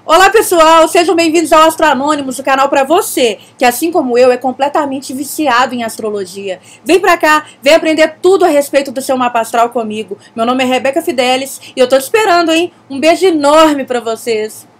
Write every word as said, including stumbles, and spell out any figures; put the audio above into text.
Olá pessoal, sejam bem-vindos ao Astro Anônimos, o canal para você, que assim como eu é completamente viciado em astrologia. Vem pra cá, vem aprender tudo a respeito do seu mapa astral comigo. Meu nome é Rebeca Fidelis e eu tô te esperando, hein? Um beijo enorme pra vocês.